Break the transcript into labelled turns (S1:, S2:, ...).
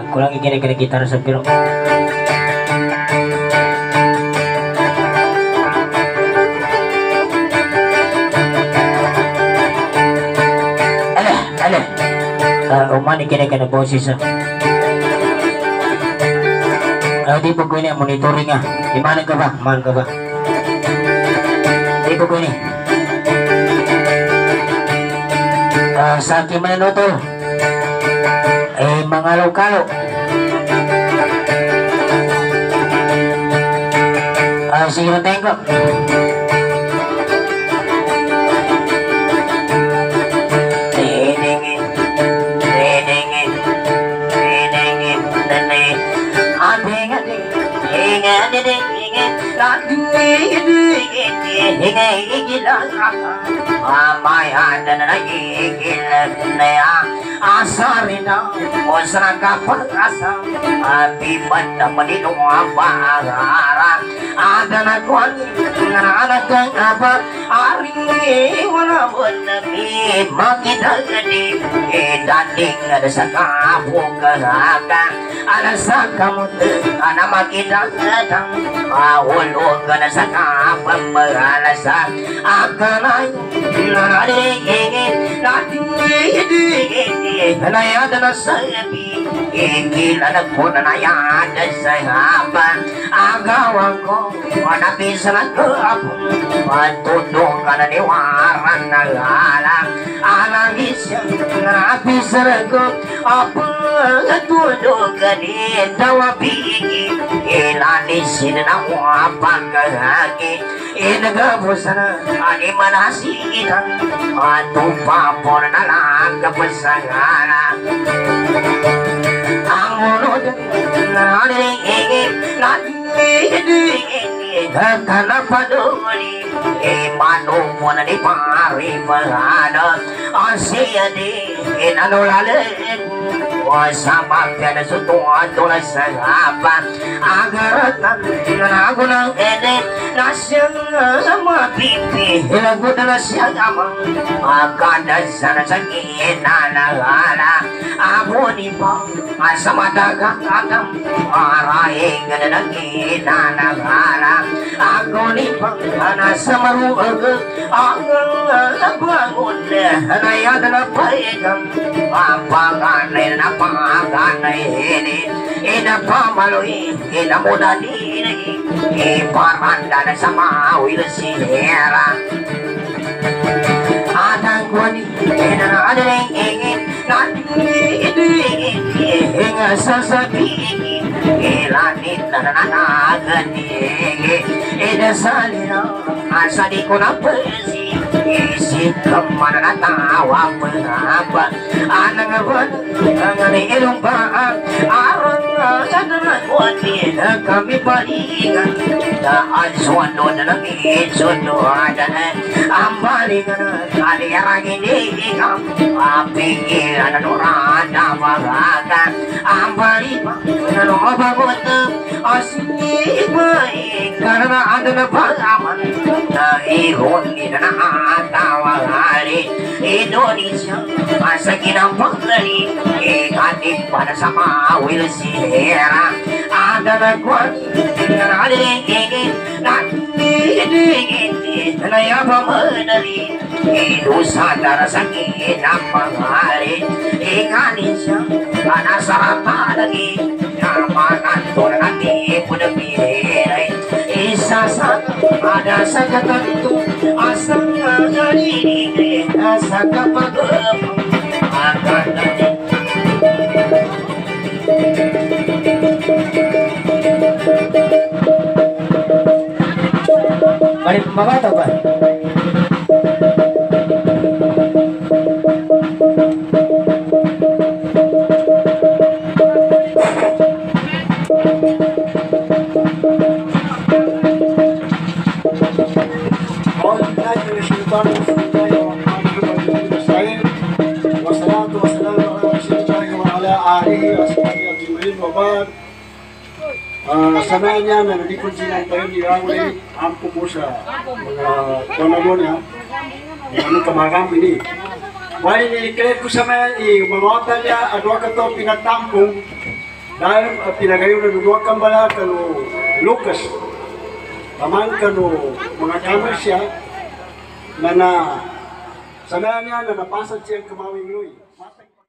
S1: Kulangi kira-kira gitar sepiro. Umani kira-kira boses. Di buku ini monitoring ah. Di mana ka ba? Man ka ba? Di buku ini. Sa aking manunutol. Mga lokalo. Sige na tengok. Asarina wasra kapal asa abibat menidung abara ada nakwani anak kang apa ari wala benabi makita gede dading ada sakapung kagak ada sakamut ana makita datang awul kana sakapang beralasa akanay nari Nayada na sabi Ikilalag mo na nayada sa haban Agawan ko Manapisa na kapon Matutong ka na niwaran na alam Alangis siya Napisa na ko Apang atulog ka ni Tawabigi Ilanisin na wapang kahagi Inagabusan na Animanasigitan Atupapon na lang kapasangana ang unod na nangingin Kakanapaduli Imanong mo na ni pari Mahana ang siya di Inanulalit Wasama ka na sutuan Tulad sa hapa Agaratan Nago ng edit Na siyang mapipi Ilago na siyang amang Akadasan sa ginanagala Amo ni pa Sa madagakatam Araing na naginanagala Ako ni pa Nasa maruag Ang bangon Nayada na paigam Papanganay na panganay Inapamaloy Inamudalini Iparanda na sa mawil sihera Atang kwani Inanadaling ingin Hinga sasabigi Ilanit na nananagan Inasalina Asa di ko na persi Isip kemana natawa pengapa Anang abad Angan ilong baang Arang adalah wati Kami palingan Daan suwano na lang Isuno adalah Ambalingan Aliyarangin ikam Apingilan Nurada magagan Ambalipa Nanubagot Asini baik Karena ada na palaman Na ihon Nina na atawa hari Indonesia Asa kinampang lali Ikatin pada sama Will sihera Ada na kwani Nanaligigit Natigigit Nayaba manali Itu sadar sakit Nampang hari Ikatin siya Kanasarata lagi Namakan Tuhan hati Pudah pilih Isa sana Ada sa katanto Asang nagalilig Asa kapagap Akan natin Balik pembawa atau apa?
S2: Sananya na nalikod silang tayo ni Raul ampo po sa mga konamo niya ano kamarami ni wali ni kaya ko sa mga mamawatan niya adwa ka to pinatampong Dahil pinagayon na duwa kang bala kano Lucas. Taman kano mga kamay siya na sanayan niya na napasad siyang kamawing Luy.